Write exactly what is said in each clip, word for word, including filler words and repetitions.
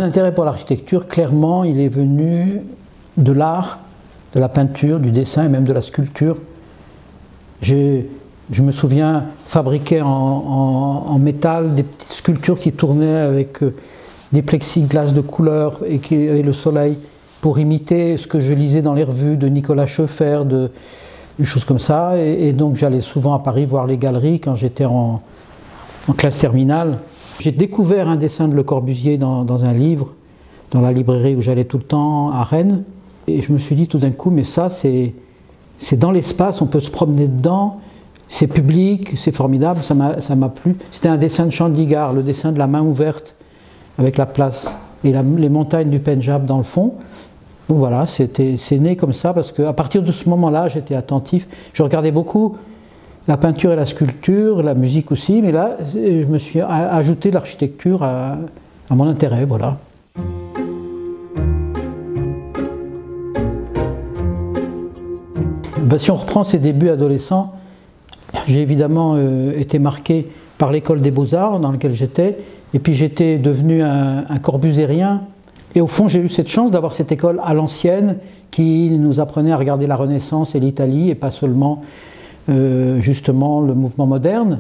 intérêt pour l'architecture, clairement, il est venu de l'art, de la peinture, du dessin et même de la sculpture. J'ai, je me souviens fabriquer en, en, en métal des petites sculptures qui tournaient avec euh, des plexiglas de couleur et, qui, et le soleil pour imiter ce que je lisais dans les revues de Nicolas Schoeffer, de, des choses comme ça. Et, et donc j'allais souvent à Paris voir les galeries quand j'étais en, en classe terminale. J'ai découvert un dessin de Le Corbusier dans, dans un livre, dans la librairie où j'allais tout le temps à Rennes. Et je me suis dit tout d'un coup, mais ça c'est dans l'espace, on peut se promener dedans, c'est public, c'est formidable, ça m'a plu. C'était un dessin de Chandigarh, le dessin de la main ouverte avec la place et la, les montagnes du Pendjab dans le fond. Donc voilà, c'est né comme ça parce qu'à partir de ce moment-là, j'étais attentif. Je regardais beaucoup la peinture et la sculpture, la musique aussi, mais là, je me suis ajouté l'architecture à, à mon intérêt, voilà. Ben, si on reprend ses débuts adolescents, j'ai évidemment euh, été marqué par l'école des beaux-arts dans laquelle j'étais, et puis j'étais devenu un, un corbusérien, et au fond j'ai eu cette chance d'avoir cette école à l'ancienne qui nous apprenait à regarder la Renaissance et l'Italie, et pas seulement euh, justement le mouvement moderne.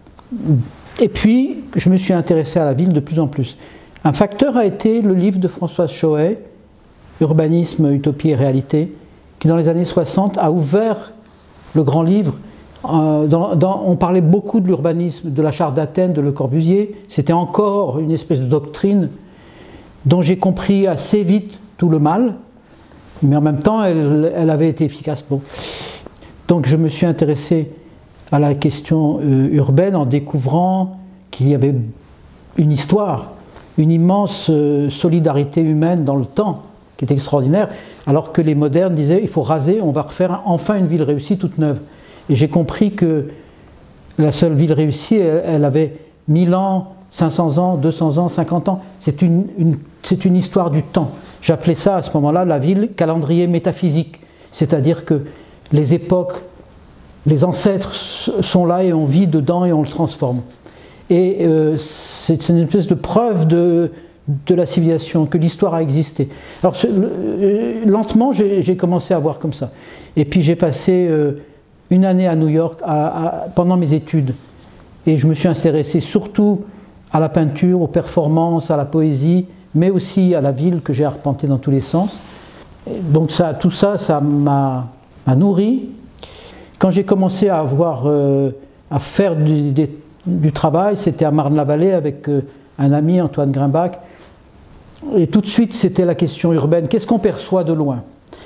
Et puis je me suis intéressé à la ville de plus en plus. Un facteur a été le livre de Françoise Choët, Urbanisme, Utopie et Réalité, qui dans les années soixante a ouvert le grand livre. Euh, dans, dans, on parlait beaucoup de l'urbanisme, de la charte d'Athènes, de Le Corbusier. C'était encore une espèce de doctrine dont j'ai compris assez vite tout le mal, mais en même temps elle, elle avait été efficace. Bon. Donc je me suis intéressé à la question euh, urbaine en découvrant qu'il y avait une histoire, une immense euh, solidarité humaine dans le temps qui est extraordinaire, alors que les modernes disaient il faut raser, on va refaire enfin une ville réussie toute neuve. Et j'ai compris que la seule ville réussie, elle, elle avait mille ans, cinq cents ans, deux cents ans, cinquante ans. C'est une, une, c'est une histoire du temps. J'appelais ça à ce moment-là la ville calendrier métaphysique. C'est-à-dire que les époques, les ancêtres sont là et on vit dedans et on le transforme. Et euh, c'est une espèce de preuve de, de la civilisation, que l'histoire a existé. Alors euh, lentement, j'ai commencé à voir comme ça. Et puis j'ai passé euh, une année à New York à, à, pendant mes études. Et je me suis intéressé surtout à la peinture, aux performances, à la poésie, mais aussi à la ville que j'ai arpentée dans tous les sens. Et donc ça, tout ça, ça m'a nourri. Quand j'ai commencé à avoir, euh, à faire du, du, du travail, c'était à Marne-la-Vallée avec euh, un ami, Antoine Grimbach. Et tout de suite, c'était la question urbaine. Qu'est-ce qu'on perçoit de loin?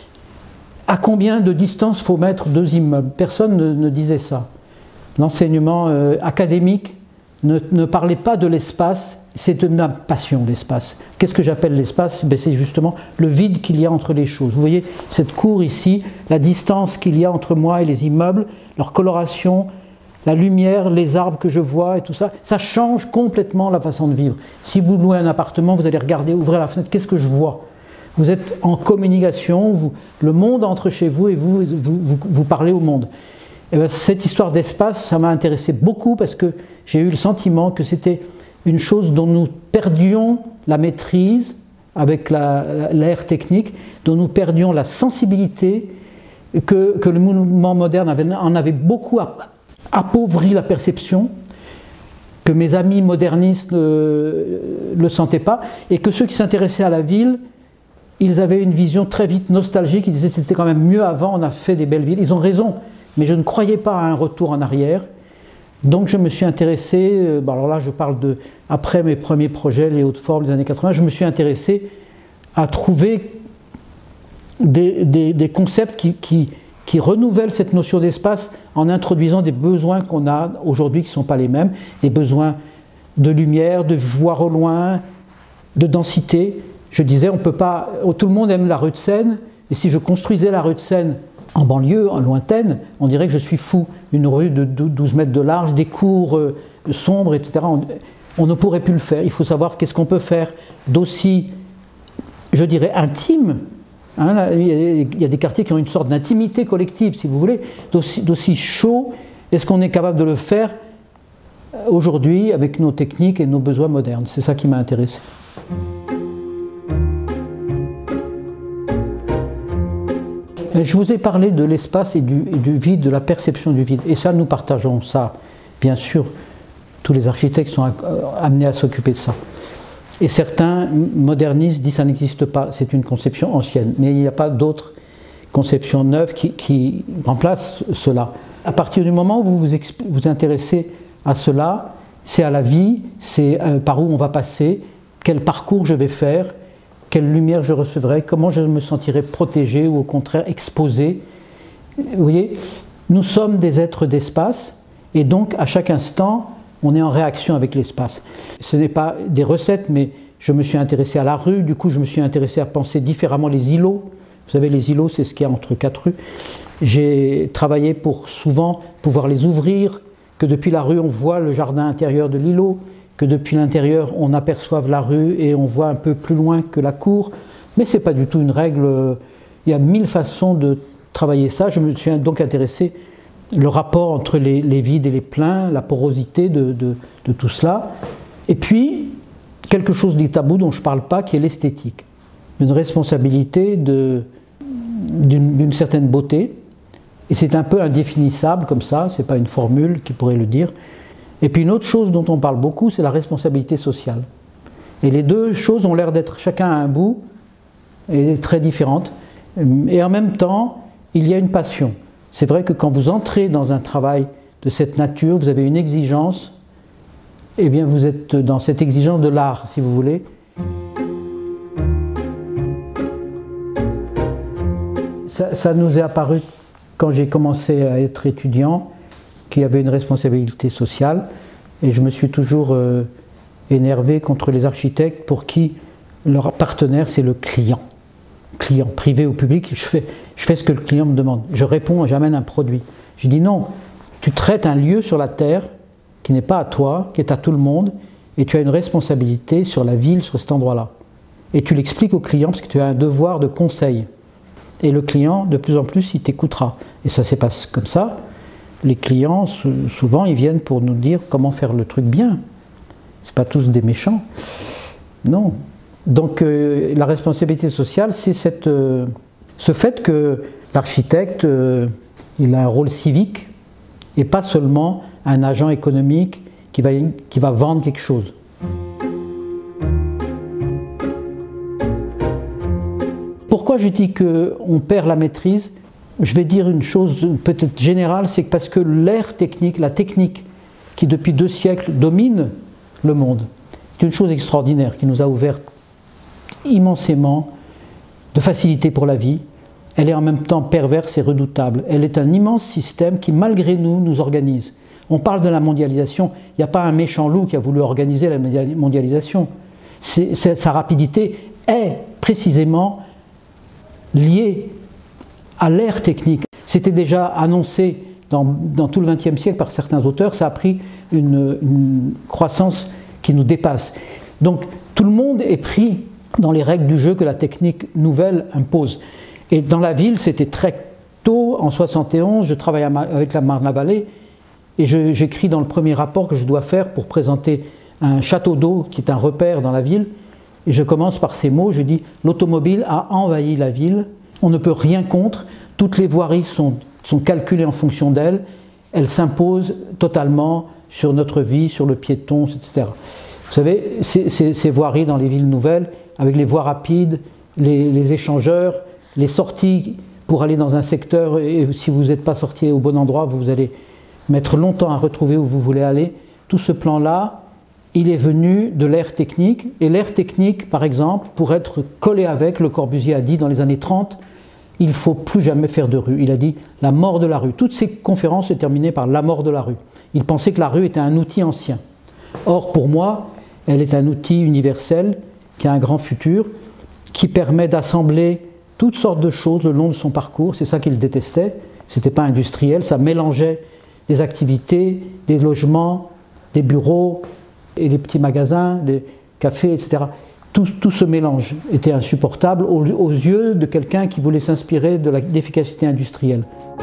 À combien de distance faut mettre deux immeubles? Personne ne, ne disait ça. L'enseignement euh, académique ne, ne parlait pas de l'espace, c'est de ma passion, l'espace. Qu'est-ce que j'appelle l'espace? Ben, c'est justement le vide qu'il y a entre les choses. Vous voyez cette cour ici, la distance qu'il y a entre moi et les immeubles, leur coloration, la lumière, les arbres que je vois et tout ça, ça change complètement la façon de vivre. Si vous louez un appartement, vous allez regarder, ouvrir la fenêtre, qu'est-ce que je vois? Vous êtes en communication, vous, le monde entre chez vous et vous, vous, vous, vous parlez au monde. Et bien, cette histoire d'espace, ça m'a intéressé beaucoup parce que j'ai eu le sentiment que c'était une chose dont nous perdions la maîtrise avec l'ère technique, dont nous perdions la sensibilité, que, que le mouvement moderne avait, en avait beaucoup appauvri la perception, que mes amis modernistes ne le sentaient pas, et que ceux qui s'intéressaient à la ville, ils avaient une vision très vite nostalgique, ils disaient que c'était quand même mieux avant, on a fait des belles villes. Ils ont raison, mais je ne croyais pas à un retour en arrière. Donc je me suis intéressé, bon alors là je parle de, après mes premiers projets, les hautes formes des années quatre-vingts, je me suis intéressé à trouver des, des, des concepts qui, qui, qui renouvellent cette notion d'espace en introduisant des besoins qu'on a aujourd'hui qui ne sont pas les mêmes, des besoins de lumière, de voir au loin, de densité. Je disais, on peut pas, tout le monde aime la rue de Seine, et si je construisais la rue de Seine en banlieue, en lointaine, on dirait que je suis fou. Une rue de douze mètres de large, des cours euh, sombres, et cetera. On, on ne pourrait plus le faire. Il faut savoir qu'est-ce qu'on peut faire d'aussi, je dirais, intime. Hein, là, il y a des quartiers qui ont une sorte d'intimité collective, si vous voulez, d'aussi chaud. Est-ce qu'on est capable de le faire aujourd'hui avec nos techniques et nos besoins modernes? C'est ça qui m'a intéressé. Je vous ai parlé de l'espace et du, et du vide, de la perception du vide. Et ça, nous partageons ça. Bien sûr, tous les architectes sont amenés à s'occuper de ça. Et certains modernistes disent que ça n'existe pas, c'est une conception ancienne. Mais il n'y a pas d'autres conceptions neuves qui, qui remplacent cela. À partir du moment où vous vous, vous intéressez à cela, c'est à la vie, c'est euh, par où on va passer, quel parcours je vais faire, quelle lumière je recevrai, comment je me sentirai protégé ou au contraire exposé. Vous voyez, nous sommes des êtres d'espace et donc à chaque instant, on est en réaction avec l'espace. Ce n'est pas des recettes, mais je me suis intéressé à la rue, du coup je me suis intéressé à penser différemment les îlots. Vous savez, les îlots, c'est ce qu'il y a entre quatre rues. J'ai travaillé pour souvent pouvoir les ouvrir, que depuis la rue on voit le jardin intérieur de l'îlot, que depuis l'intérieur on aperçoive la rue et on voit un peu plus loin que la cour. Mais ce n'est pas du tout une règle, il y a mille façons de travailler ça. Je me suis donc intéressé le rapport entre les, les vides et les pleins, la porosité de, de, de tout cela. Et puis, quelque chose des tabous dont je ne parle pas, qui est l'esthétique. Une responsabilité d'une certaine beauté. Et c'est un peu indéfinissable comme ça, ce n'est pas une formule qui pourrait le dire. Et puis une autre chose dont on parle beaucoup, c'est la responsabilité sociale. Et les deux choses ont l'air d'être chacun à un bout, et très différentes. Et en même temps, il y a une passion. C'est vrai que quand vous entrez dans un travail de cette nature, vous avez une exigence, et bien vous êtes dans cette exigence de l'art, si vous voulez. Ça, ça nous est apparu quand j'ai commencé à être étudiant, qu'il y avait une responsabilité sociale, et je me suis toujours euh, énervé contre les architectes pour qui leur partenaire c'est le client. Client, privé ou public, je fais, je fais ce que le client me demande. Je réponds, j'amène un produit. Je dis non, tu traites un lieu sur la terre qui n'est pas à toi, qui est à tout le monde, et tu as une responsabilité sur la ville, sur cet endroit-là. Et tu l'expliques au client parce que tu as un devoir de conseil. Et le client, de plus en plus, il t'écoutera. Et ça se passe comme ça. Les clients, souvent, ils viennent pour nous dire comment faire le truc bien. Ce pas tous des méchants. Non. Donc euh, la responsabilité sociale, c'est euh, ce fait que l'architecte, euh, il a un rôle civique et pas seulement un agent économique qui va, qui va vendre quelque chose. Pourquoi je dis qu'on perd la maîtrise? Je vais dire une chose peut-être générale, c'est que parce que l'ère technique, la technique qui depuis deux siècles domine le monde, c'est une chose extraordinaire qui nous a ouvert immensément de facilité pour la vie. Elle est en même temps perverse et redoutable. Elle est un immense système qui, malgré nous, nous organise. On parle de la mondialisation, il n'y a pas un méchant loup qui a voulu organiser la mondialisation. C'est, c'est, sa rapidité est précisément liée à l'ère technique. C'était déjà annoncé dans, dans tout le vingtième siècle par certains auteurs, ça a pris une, une croissance qui nous dépasse. Donc tout le monde est pris dans les règles du jeu que la technique nouvelle impose. Et dans la ville, c'était très tôt, en soixante et onze, je travaille avec la Marne-la-Vallée, et j'écris dans le premier rapport que je dois faire pour présenter un château d'eau qui est un repère dans la ville, et je commence par ces mots, je dis « L'automobile a envahi la ville, on ne peut rien contre, toutes les voiries sont, sont calculées en fonction d'elle, elles s'imposent totalement sur notre vie, sur le piéton, et cetera » Vous savez, ces, ces, ces voiries dans les villes nouvelles, avec les voies rapides, les, les échangeurs, les sorties pour aller dans un secteur, et si vous n'êtes pas sorti au bon endroit, vous allez mettre longtemps à retrouver où vous voulez aller. Tout ce plan-là, il est venu de l'ère technique, et l'ère technique, par exemple, pour être collé avec, Le Corbusier a dit dans les années trente, il ne faut plus jamais faire de rue. Il a dit la mort de la rue. Toutes ces conférences se terminaient par la mort de la rue. Il pensait que la rue était un outil ancien. Or, pour moi, elle est un outil universel qui a un grand futur, qui permet d'assembler toutes sortes de choses le long de son parcours. C'est ça qu'il détestait. Ce n'était pas industriel, ça mélangeait des activités, des logements, des bureaux et les petits magasins, des cafés, et cetera. Tout, tout ce mélange était insupportable aux, aux yeux de quelqu'un qui voulait s'inspirer de l'efficacité industrielle.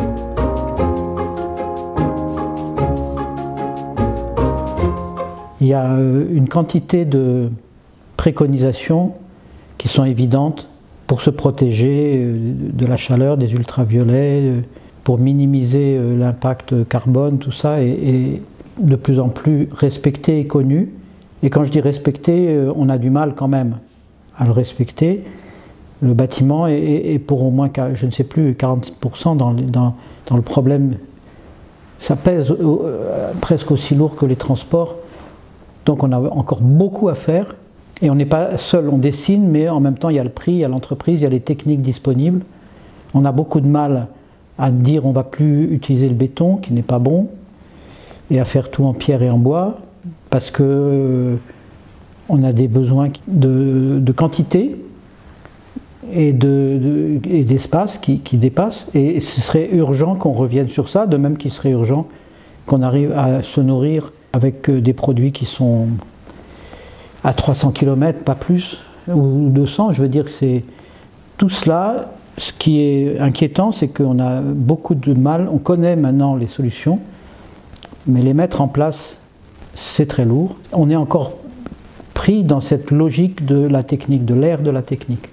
Il y a une quantité de préconisations qui sont évidentes pour se protéger de la chaleur, des ultraviolets, pour minimiser l'impact carbone, tout ça, est de plus en plus respecté et connu. Et quand je dis respecté, on a du mal quand même à le respecter. Le bâtiment est, est pour au moins, je ne sais plus, quarante pour cent dans, dans, dans le problème. Ça pèse presque aussi lourd que les transports. Donc on a encore beaucoup à faire. Et on n'est pas seul, on dessine, mais en même temps il y a le prix, il y a l'entreprise, il y a les techniques disponibles. On a beaucoup de mal à dire on ne va plus utiliser le béton, qui n'est pas bon, et à faire tout en pierre et en bois, parce que euh, on a des besoins de, de quantité et d'espace de, de, qui, qui dépassent, et ce serait urgent qu'on revienne sur ça, de même qu'il serait urgent qu'on arrive à se nourrir avec des produits qui sont à trois cents kilomètres, pas plus, ou deux cents, je veux dire que c'est tout cela. Ce qui est inquiétant, c'est qu'on a beaucoup de mal, on connaît maintenant les solutions, mais les mettre en place, c'est très lourd. On est encore pris dans cette logique de la technique, de l'ère de la technique.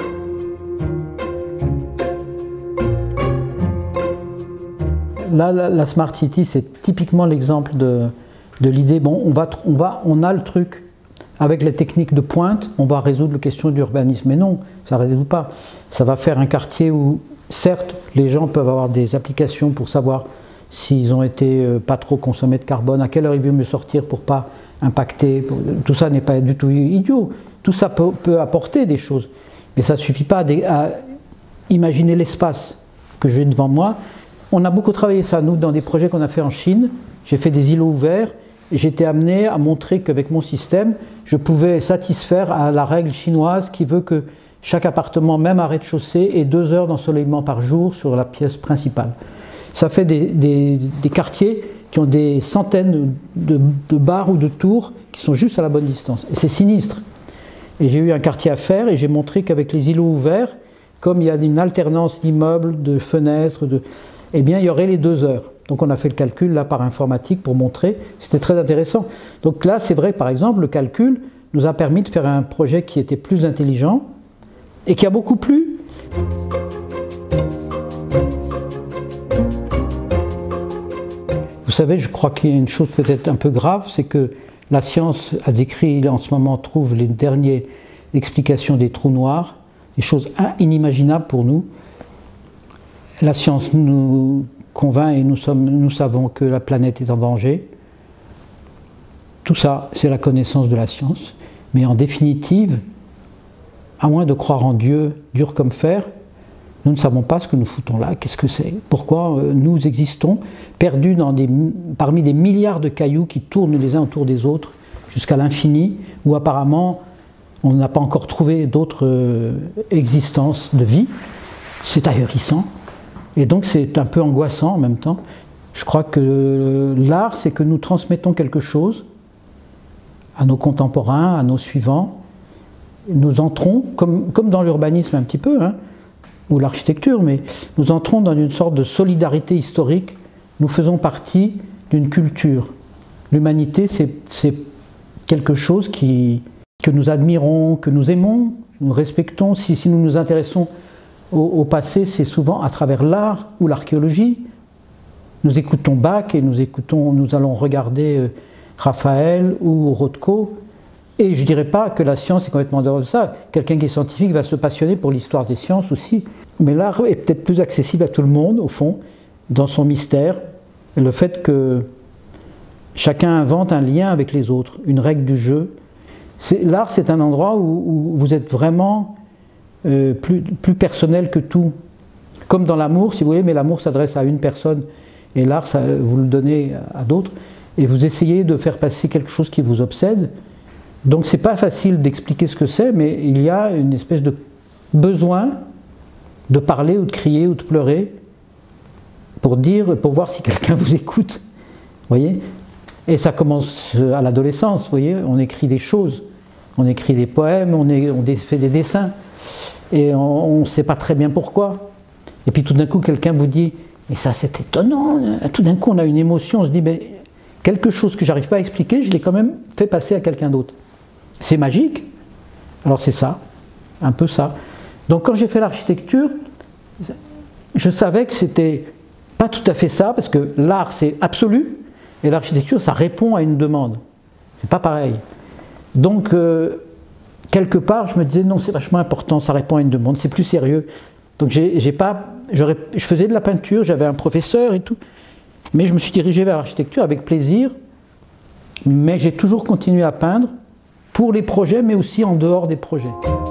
Là, la, la Smart City, c'est typiquement l'exemple de, de l'idée, bon, on, va, on, va, on a le truc, avec les techniques de pointe, on va résoudre la question de l'urbanisme. Mais non, ça ne résout pas. Ça va faire un quartier où, certes, les gens peuvent avoir des applications pour savoir s'ils ont été euh, pas trop consommés de carbone, à quelle heure il veut mieux sortir pour ne pas impacter. Pour... Tout ça n'est pas du tout idiot. Tout ça peut, peut apporter des choses. Mais ça ne suffit pas à, à imaginer l'espace que j'ai devant moi. On a beaucoup travaillé ça, nous, dans des projets qu'on a fait en Chine. J'ai fait des îlots ouverts. Et j'ai été amené à montrer qu'avec mon système, je pouvais satisfaire à la règle chinoise qui veut que chaque appartement, même à rez-de-chaussée, ait deux heures d'ensoleillement par jour sur la pièce principale. Ça fait des, des, des quartiers qui ont des centaines de, de bars ou de tours qui sont juste à la bonne distance. Et c'est sinistre. Et j'ai eu un quartier à faire et j'ai montré qu'avec les îlots ouverts, comme il y a une alternance d'immeubles, de fenêtres, de, eh bien il y aurait les deux heures. Donc on a fait le calcul là par informatique pour montrer, c'était très intéressant. Donc là c'est vrai par exemple le calcul nous a permis de faire un projet qui était plus intelligent et qui a beaucoup plu. Vous savez, je crois qu'il y a une chose peut-être un peu grave, c'est que la science a décrit, en ce moment trouve les dernières explications des trous noirs, des choses inimaginables pour nous. La science nous convainc et nous, sommes, nous savons que la planète est en danger. Tout ça, c'est la connaissance de la science. Mais en définitive, à moins de croire en Dieu dur comme fer, nous ne savons pas ce que nous foutons là. Qu'est-ce que c'est? Pourquoi nous existons, perdus dans des, parmi des milliards de cailloux qui tournent les uns autour des autres jusqu'à l'infini, où apparemment on n'a pas encore trouvé d'autres euh, existences de vie. C'est ahurissant. Et donc c'est un peu angoissant en même temps. Je crois que l'art, c'est que nous transmettons quelque chose à nos contemporains, à nos suivants. Nous entrons, comme, comme dans l'urbanisme un petit peu, hein, ou l'architecture, mais nous entrons dans une sorte de solidarité historique. Nous faisons partie d'une culture. L'humanité, c'est quelque chose qui, que nous admirons, que nous aimons, nous respectons. Si, si nous nous intéressons Au, au passé, c'est souvent à travers l'art ou l'archéologie. Nous écoutons Bach et nous, écoutons, nous allons regarder euh, Raphaël ou Rothko. Et je ne dirais pas que la science est complètement dehors de ça. Quelqu'un qui est scientifique va se passionner pour l'histoire des sciences aussi. Mais l'art est peut-être plus accessible à tout le monde, au fond, dans son mystère. Et le fait que chacun invente un lien avec les autres, une règle du jeu. L'art, c'est un endroit où, où vous êtes vraiment euh, plus, plus personnel que tout. Comme dans l'amour, si vous voulez, mais l'amour s'adresse à une personne. Et l'art, vous le donnez à d'autres. Et vous essayez de faire passer quelque chose qui vous obsède. Donc c'est pas facile d'expliquer ce que c'est, mais il y a une espèce de besoin de parler ou de crier ou de pleurer pour dire, pour voir si quelqu'un vous écoute. Voyez ? Et ça commence à l'adolescence, vous voyez, on écrit des choses, on écrit des poèmes, on, est, on fait des dessins, et on ne sait pas très bien pourquoi. Et puis tout d'un coup, quelqu'un vous dit, mais ça c'est étonnant, tout d'un coup on a une émotion, on se dit, mais quelque chose que j'arrive pas à expliquer, je l'ai quand même fait passer à quelqu'un d'autre. C'est magique. Alors c'est ça, un peu ça. Donc quand j'ai fait l'architecture, je savais que c'était pas tout à fait ça, parce que l'art c'est absolu, et l'architecture ça répond à une demande. C'est pas pareil. Donc euh, quelque part je me disais non, c'est vachement important, ça répond à une demande, c'est plus sérieux. Donc j'ai, j'ai pas, je faisais de la peinture, j'avais un professeur et tout, mais je me suis dirigé vers l'architecture avec plaisir, mais j'ai toujours continué à peindre pour les projets, mais aussi en dehors des projets.